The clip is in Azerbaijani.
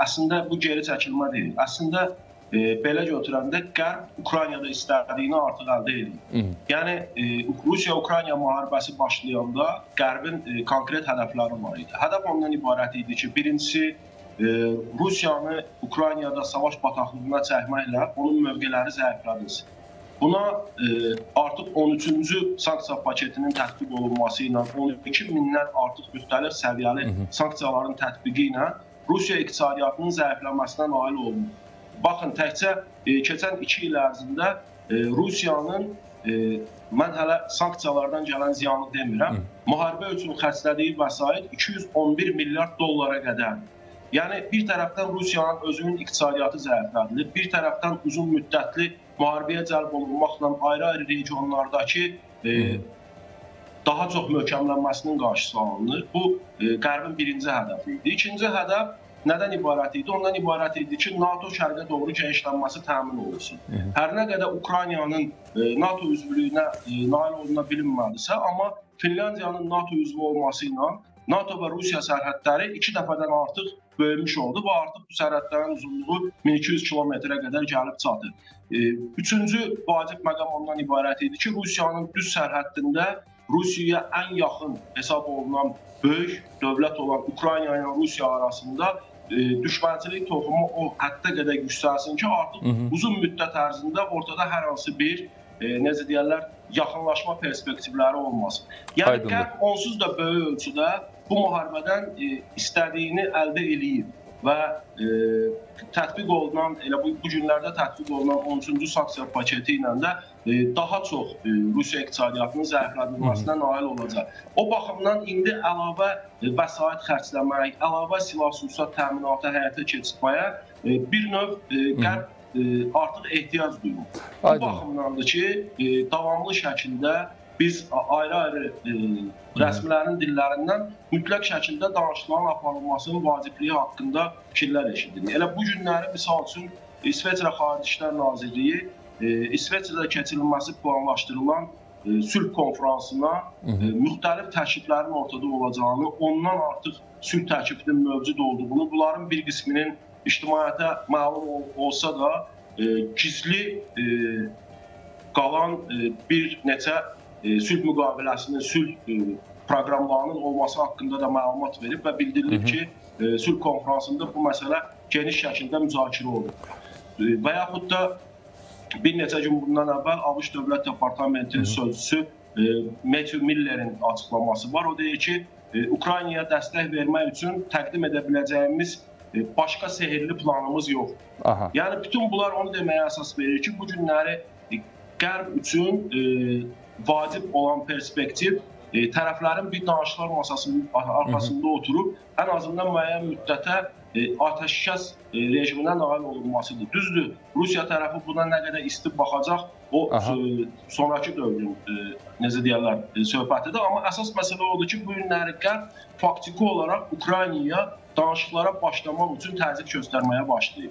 əslində bu geri çəkilmə deyil. Əslində belə götürəndə Qərb Ukraynada istədiyini artıq əldə edir. Yəni Rusiya-Ukrayna müharibəsi başlayanda Qərbin konkret hədəfləri var idi. Hədəf ondan ibarət idi ki, birincisi Rusiyanı Ukraynada savaş bataqlığına çəkməklə onun mövqeləri zəiflədilsin. Buna artıq 13-cü sanksiya paketinin tətbiq olunması ilə 12 mindən artıq müxtəlif səviyyəli sanksiyaların tətbiqi ilə Rusiya iqtisadiyyatının zəifləməsinə nail olunur. Baxın, təkcə keçən 2 il ərzində Rusiyanın, mən hələ sanksiyalardan gələn ziyanı demirəm, müharibə üçün xərclədiyi vəsait 211 milyard dollara qədərdir. Yəni, bir tərəfdən Rusiyanın özünün iqtisadiyyatı zəiflədilir, bir tərəfdən uzun müddətli müharibəyə cəlb olunmaqla ayrı-ayrı regionlardakı daha çox möhkəmlənməsinin qarşısı alınır. Bu, Qərbin birinci hədəfi idi. İkinci hədəf nədən ibarət idi? Ondan ibarət idi ki, NATO şərqə doğru genişlənməsi təmin olunsun. Hər nə qədər Ukraynanın NATO üzvlüyünə nail oluna bilinmədisə, amma Finlandiyanın NATO üzvü olması ilə NATO və Rusiya sərhədləri 2 dəfədən artıq böyümüş oldu və artıq bu sərhədlərin uzunluğu 1200 kilometrə qədər gəlib çatır. Üçüncü vacib məqam ondan ibarət idi ki, Rusiyanın düz sərhəddində Rusiyaya ən yaxın hesab olunan böyük dövlət olan Ukrayna ilə Rusiya arasında düşmənçilik toxumu o həddə qədər yüksəlsin ki, artıq uzun müddət ərzində ortada hər hansı bir, necə deyərlər, yaxınlaşma perspektivləri olmasın. Yəni, Qərb onsuz da böyük ölçüdə bu müharibədən istədiyini əldə eləyib və tətbiq olunan, elə bu günlərdə tətbiq olunan 13-cü sanksiya paketi ilə də daha çox Rusiya iqtisadiyyatının zəiflədilməsinə nail olacaq. O baxımdan indi əlavə vəsait xərcləmək, əlavə silah-sursat təminatı həyata keçirməyə bir növ Qərb artıq ehtiyac duyur. Bu baxımdandır ki, davamlı şəkildə biz ayrı-ayrı rəsmilərin dillərindən mütləq şəkildə danışıqların aparılmasının vacibliyi haqqında fikirlər eşidilir. Elə bu günləri, misal üçün, İsveçrə Xarici İşlər Nazirliyi İsveçrədə keçirilməsi planlaşdırılan sülh konferansına müxtəlif təkliflərin ortada olacağını, ondan artıq sülh təklifinin mövcud olduğunu, bunların bir qisminin ictimaiyyətə məlum olsa da gizli qalan bir neçə sülh müqaviləsinin, sülh proqramlarının olması haqqında da məlumat verib və bildirilib ki, sülh konferansında bu məsələ geniş şəkildə müzakirə olunur. Və yaxud da bir neçə gün bundan əvvəl ABŞ Dövlət Departamentinin sözcüsü Matthew Miller'in açıqlaması var. O deyir ki, Ukraynaya dəstək vermək üçün təqdim edə biləcəyimiz başqa sehirli planımız yox. Yəni, bütün bunlar onu deməyə əsas verir ki, bu günləri Qərb üçün vacib olan perspektiv tərəflərin bir danışıqlar masasının arxasında oturub ən azından müəyyən müddətə atəşkəs rejiminə nail olunmasıdır. Düzdür, Rusiya tərəfi buna nə qədər isti baxacaq, o sonraki dövrün, necə deyərlər, söhbətidir. Amma əsas məsələ odur ki, bu günləri Qərb faktiki olaraq Ukraynaya danışıqlara başlamaq üçün təzyiq göstərməyə başlayıb.